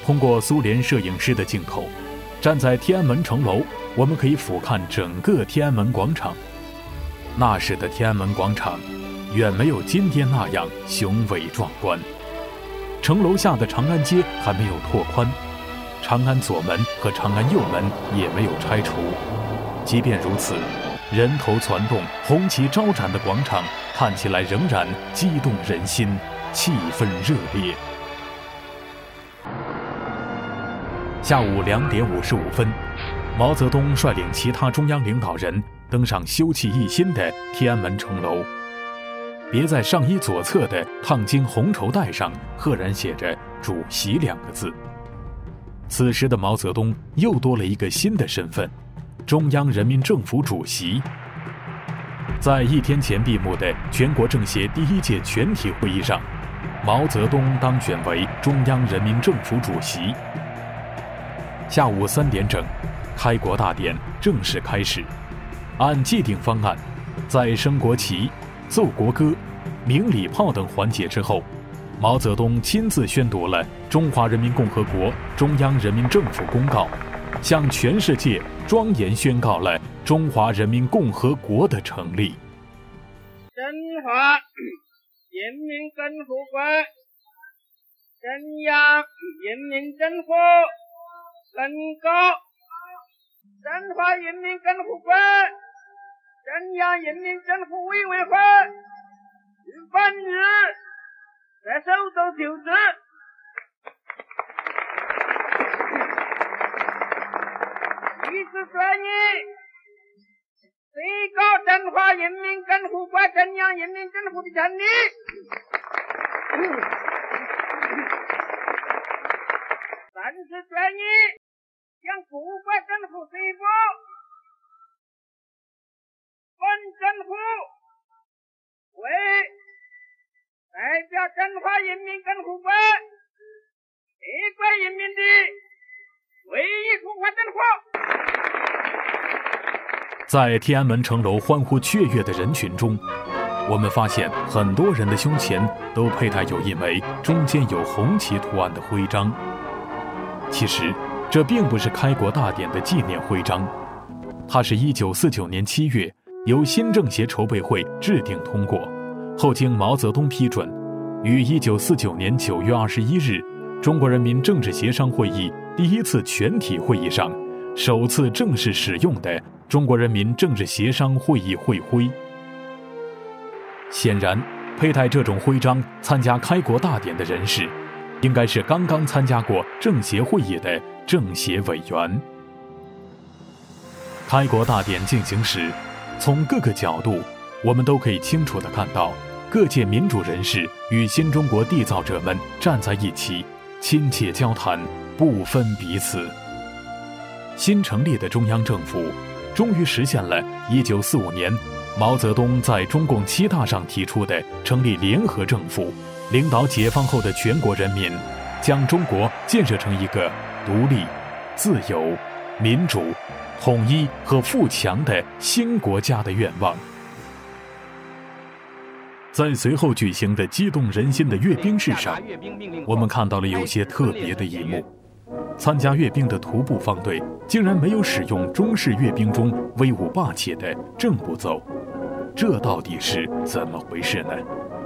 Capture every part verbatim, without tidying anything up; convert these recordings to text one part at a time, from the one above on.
通过苏联摄影师的镜头，站在天安门城楼，我们可以俯瞰整个天安门广场。那时的天安门广场远没有今天那样雄伟壮观，城楼下的长安街还没有拓宽，长安左门和长安右门也没有拆除。即便如此，人头攒动、红旗招展的广场看起来仍然激动人心，气氛热烈。下午两点五十五分，毛泽东率领其他中央领导人登上修葺一新的天安门城楼。别在上衣左侧的烫金红绸带上赫然写着“主席”两个字。此时的毛泽东又多了一个新的身份——中央人民政府主席。在一天前闭幕的全国政协第一届全体会议上，毛泽东当选为中央人民政府主席。下午三点整，开国大典正式开始。按既定方案，在升国旗、奏国歌、鸣礼炮等环节之后，毛泽东亲自宣读了《中华人民共和国中央人民政府公告》，向全世界庄严宣告了中华人民共和国的成立。 中华人民共和国中央人民政府公告，中华人民共和国中央人民政府委员会于本日在首都就职。以此宣议，最高中华人民共和国中央人民政府的成立。本次宣议向各国政府宣布，本政府为代表中华人民共和国全国人民的唯一中华政府。 在天安门城楼欢呼雀跃的人群中，我们发现很多人的胸前都佩戴有一枚中间有红旗图案的徽章。其实这并不是开国大典的纪念徽章，它是一九四九年七月由新政协筹备会制定通过，后经毛泽东批准，于一九四九年九月二十一日中国人民政治协商会议第一次全体会议上首次正式使用的中国人民政治协商会议会徽。显然，佩戴这种徽章参加开国大典的人士，应该是刚刚参加过政协会议的政协委员。开国大典进行时，从各个角度，我们都可以清楚地看到各界民主人士与新中国缔造者们站在一起，亲切交谈，不分彼此。新成立的中央政府终于实现了一九四五年毛泽东在中共七大上提出的成立联合政府，领导解放后的全国人民，将中国建设成一个独立、自由、民主、统一和富强的新国家的愿望。在随后举行的激动人心的阅兵式上，我们看到了有些特别的一幕。参加阅兵的徒步方队竟然没有使用中式阅兵中威武霸气的正步走，这到底是怎么回事呢？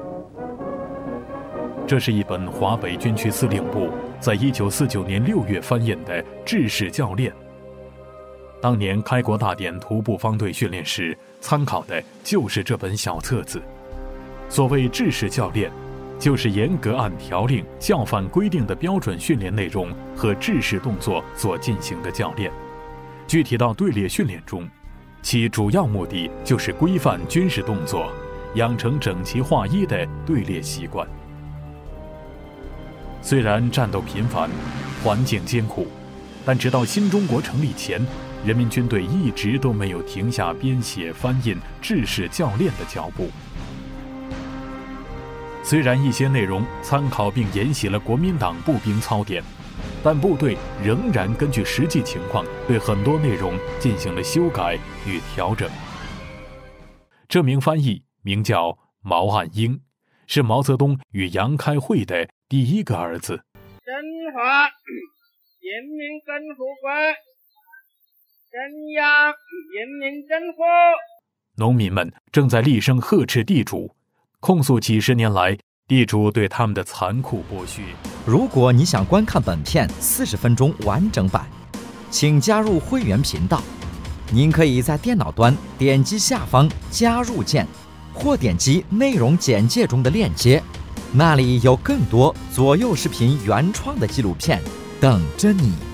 这是一本华北军区司令部在一九四九年六月翻印的制式教练。当年开国大典徒步方队训练时参考的就是这本小册子。所谓制式教练，就是严格按条令教范规定的标准训练内容和制式动作所进行的教练。具体到队列训练中，其主要目的就是规范军事动作，养成整齐划一的队列习惯。虽然战斗频繁，环境艰苦，但直到新中国成立前，人民军队一直都没有停下编写翻印制式教练的脚步。虽然一些内容参考并沿袭了国民党步兵操典，但部队仍然根据实际情况对很多内容进行了修改与调整。这名翻译名叫毛岸英，是毛泽东与杨开慧的第一个儿子。 中华人民政府关中央人民政府。 农民们正在厉声呵斥地主，控诉几十年来地主对他们的残酷剥削。 如果你想观看本片四十分钟完整版，请加入会员频道。您可以在电脑端点击下方加入键，或点击内容简介中的链接，那里有更多左右视频原创的纪录片等着你。